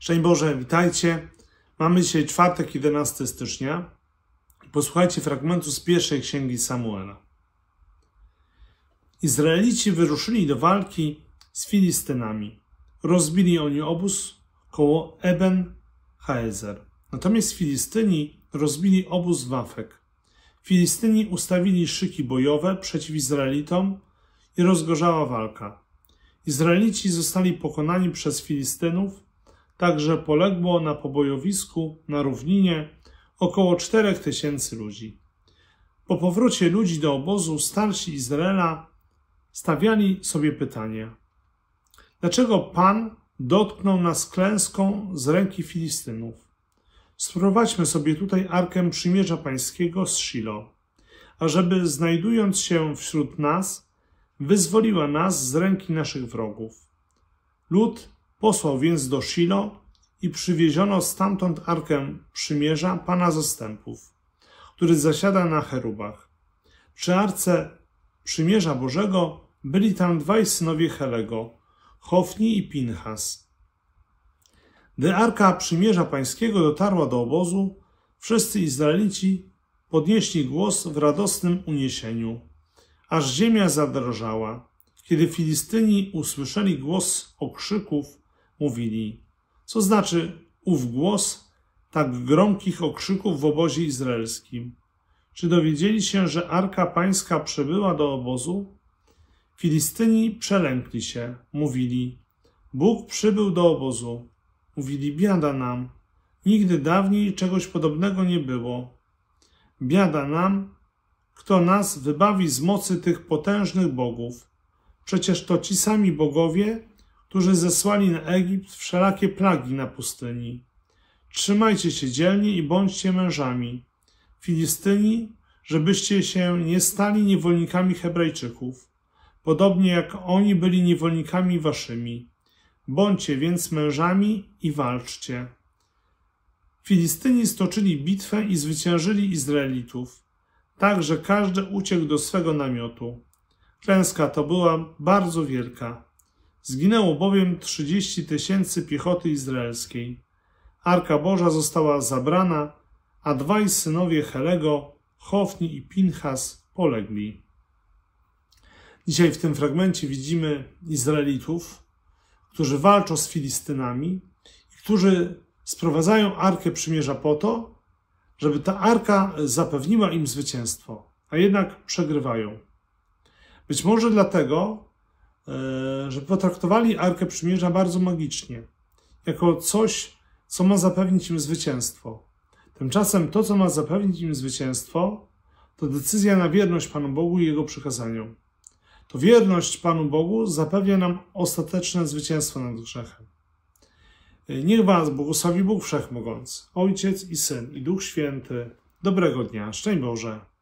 Szczęść Boże, witajcie. Mamy dzisiaj czwartek, 11 stycznia. Posłuchajcie fragmentu z pierwszej księgi Samuela. Izraelici wyruszyli do walki z Filistynami. Rozbili oni obóz koło Eben-Haezer. Natomiast Filistyni rozbili obóz w Afek. Filistyni ustawili szyki bojowe przeciw Izraelitom i rozgorzała walka. Izraelici zostali pokonani przez Filistynów, także poległo na pobojowisku na równinie około 4000 ludzi. Po powrocie ludzi do obozu starsi Izraela stawiali sobie pytanie: dlaczego Pan dotknął nas klęską z ręki Filistynów? Sprowadźmy sobie tutaj Arkę Przymierza Pańskiego z Shilo, ażeby znajdując się wśród nas, wyzwoliła nas z ręki naszych wrogów. Lud posłał więc do Shilo i przywieziono stamtąd Arkę Przymierza Pana Zastępów, który zasiada na cherubach. Przy Arce Przymierza Bożego byli tam dwaj synowie Helego, Hofni i Pinchas. Gdy Arka Przymierza Pańskiego dotarła do obozu, wszyscy Izraelici podnieśli głos w radosnym uniesieniu, aż ziemia zadrżała. Kiedy Filistyni usłyszeli głos okrzyków, mówili: co znaczy ów głos tak gromkich okrzyków w obozie izraelskim? Czy dowiedzieli się, że Arka Pańska przybyła do obozu? Filistyni przelękli się, mówili: Bóg przybył do obozu. Mówili: biada nam, nigdy dawniej czegoś podobnego nie było. Biada nam, kto nas wybawi z mocy tych potężnych bogów. Przecież to ci sami bogowie, którzy zesłali na Egipt wszelakie plagi na pustyni. Trzymajcie się dzielnie i bądźcie mężami, Filistyni, żebyście się nie stali niewolnikami Hebrajczyków, podobnie jak oni byli niewolnikami waszymi. Bądźcie więc mężami i walczcie. Filistyni stoczyli bitwę i zwyciężyli Izraelitów, tak że każdy uciekł do swego namiotu. Klęska to była bardzo wielka. Zginęło bowiem 30 000 piechoty izraelskiej. Arka Boża została zabrana, a dwaj synowie Helego, Hofni i Pinchas, polegli. Dzisiaj w tym fragmencie widzimy Izraelitów, którzy walczą z Filistynami i którzy sprowadzają Arkę Przymierza po to, żeby ta Arka zapewniła im zwycięstwo, a jednak przegrywają. Być może dlatego, że potraktowali Arkę Przymierza bardzo magicznie, jako coś, co ma zapewnić im zwycięstwo. Tymczasem to, co ma zapewnić im zwycięstwo, to decyzja na wierność Panu Bogu i Jego przykazaniom. To wierność Panu Bogu zapewnia nam ostateczne zwycięstwo nad grzechem. Niech Was błogosławi Bóg Wszechmogący, Ojciec i Syn i Duch Święty. Dobrego dnia. Szczęść Boże.